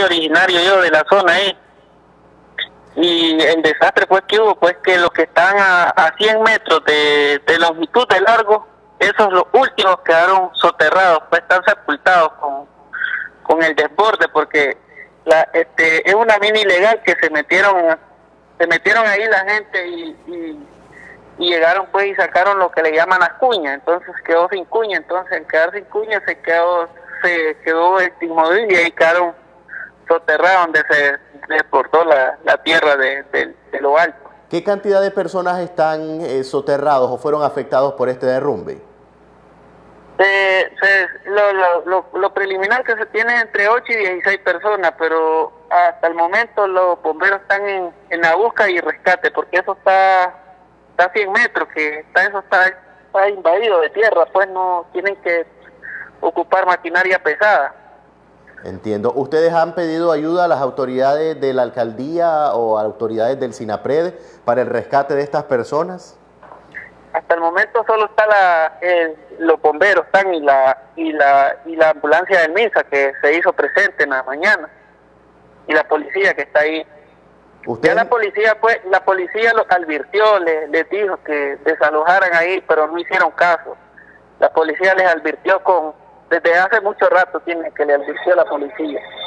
originario yo de la zona ahí. Y el desastre pues que hubo, pues que los que están a 100 metros de longitud de largo, esos los últimos quedaron soterrados, pues están sepultados con el desborde, porque es una mina ilegal que se metieron ahí la gente y llegaron pues y sacaron lo que le llaman las cuñas, entonces quedó sin cuña, entonces al quedar sin cuña se quedó inmóvil y ahí quedaron soterrados donde se desbordó la tierra de lo alto. ¿Qué cantidad de personas están soterrados o fueron afectados por este derrumbe? Lo preliminar que se tiene entre 8 y 16 personas, pero hasta el momento los bomberos están en la búsqueda y rescate, porque eso está a 100 metros, eso está invadido de tierra, pues no tienen que ocupar maquinaria pesada. Entiendo. ¿Ustedes han pedido ayuda a las autoridades de la alcaldía o a autoridades del SINAPRED para el rescate de estas personas? Hasta el momento solo está los bomberos están y la ambulancia del MINSA que se hizo presente en la mañana y la policía que está ahí. Ya la policía los advirtió, les dijo que desalojaran ahí, pero no hicieron caso. La policía les advirtió desde hace mucho rato tiene que le advirtió la policía.